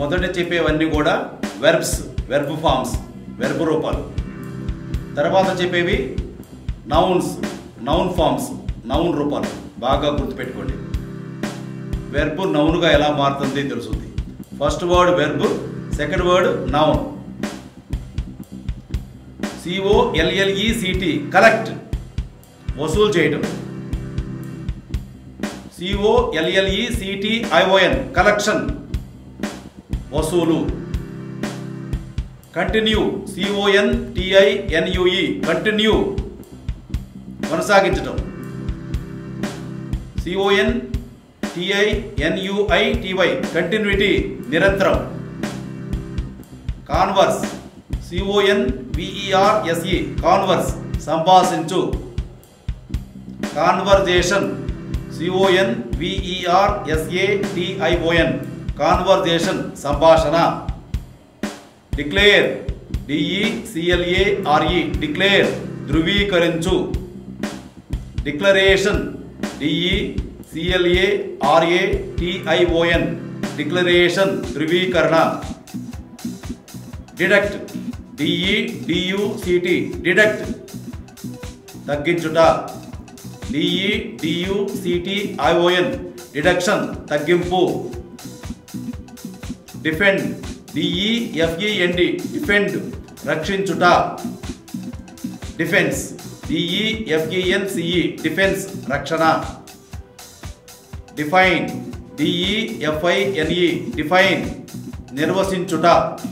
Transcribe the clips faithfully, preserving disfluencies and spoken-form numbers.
మొదట చెప్పేవన్నీ కూడా వెర్బ్స్, వెర్బ్ ఫామ్స్, వెర్బ్ రూపాలు. తర్వాత చెప్పేవి నౌన్స్, నౌన్ ఫామ్స్, నౌన్ రూపాలు. బాగా గుర్తుపెట్టుకోండి. వెర్బ్ నౌన్గా ఎలా మారుతుంది తెలుస్తుంది. First word verb, second word noun. సిఓఎల్ఎల్ఈసిటి collect, వసూలు చేయటం. సిఓఎల్ఎల్ఈసిటిఐఓఎన్ కలెక్షన్, వసూలు. Continue, సిఓఎన్టిఐఎన్యుఈ continue, కొనసాగించటం. సిఓఎన్టిఐఎన్యుఐటివై కంటిన్యూటీ, నిరంతరం. Converse, సిఓఎన్విఈఆర్ఎస్ఈ converse, సంభాషించు. కాన్వర్జేషన్, సిఓఎన్విఈఆర్ఎస్ఏటిఐఓఎన్ కాన్వర్జేషన్, సంభాషణ. డిక్లేర్, డిఈసిఎల్ఏఆర్ఈ డిక్లేర్, ధృవీకరించు. డిక్లరేషన్, డిఈసిఎల్ఏఆర్ఏటిఐఓఎన్ డిక్లరేషన్, ధృవీకరణ. Deduct, డిఈడియుసిటి deduct, తగ్గించుట. డిఈడియుసిటిఐఓఎన్ డిడక్షన్, తగ్గింపు. Defend, డిఈఎఫ్ఈఎన్డి defend, రక్షించుట. డిఫెన్స్, డిఈఎఫ్ఈఎన్సిఈ డిఫెన్స్, రక్షణ. Define, డిఈఎఫ్ఐఎన్ఈ define, నిర్వచించుట.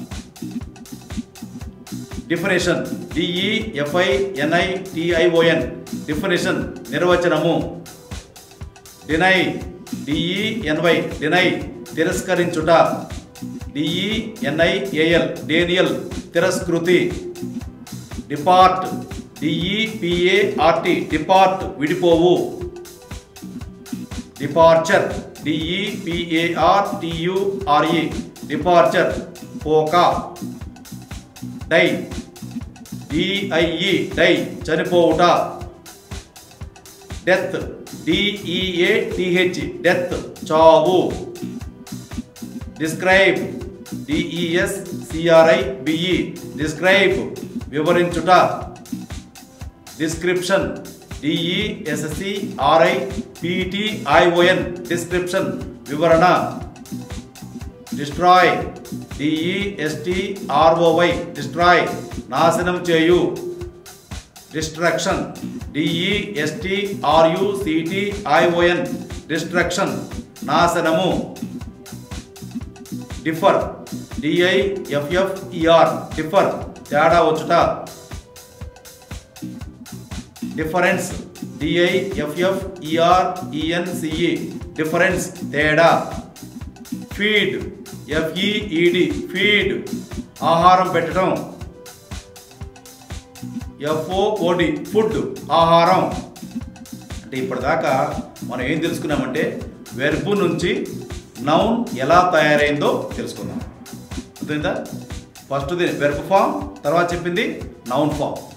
Definition, డిఈఎఫ్ఐఎన్ఐటిఐఓఎన్ definition, నిర్వచనము. Deny, డిఈఎన్వై deny, తిరస్కరించుట. డిఈఎన్ఐఏఎల్ Daniel, తిరస్కృతి. Depart, డిఈపిఏఆర్టి depart, విడిపోవు. Departure, డిఈపిఏఆర్టియుఆర్ఈ departure, పోక. Die, DIE die, చనిపోవుట. Death, డిఈఏటిహెచ్ death, చావు. Describe, డిఈఎస్సిఆర్ఐబిఈ describe, వివరించుట. Description, డిఈఎస్సిఆర్ఐపిటిఐఓఎన్ description, వివరణ. Destroy, డిఈఎస్టిఆర్ఓవై destroy, నాశనం చేయు. Destruction, డిఈఎస్టిఆర్యుసిటిఐఓఎన్ destruction, నాశనము. Differ, డిఐఎఫ్ఎఫ్ఈఆర్ differ, తేడా వచ్చుట. డిఫరెన్స్, డిఐఎఫ్ఎఫ్ఈఆర్ఈఎన్సిఈ డిఫరెన్స్, తేడా. ఫీడ్, ఎఫ్ఈఈడి ఫీడ్, ఆహారం పెట్టడం. ఎఫ్ఓఓడి ఫుడ్, ఆహారం. అంటే ఇప్పటిదాకా మనం ఏం తెలుసుకున్నామంటే వెర్బ్ నుంచి నౌన్ ఎలా తయారైందో తెలుసుకుందాం. అర్థమైందా? ఫస్ట్ వెర్బ్ ఫామ్, తర్వాత చెప్పింది నౌన్ ఫామ్.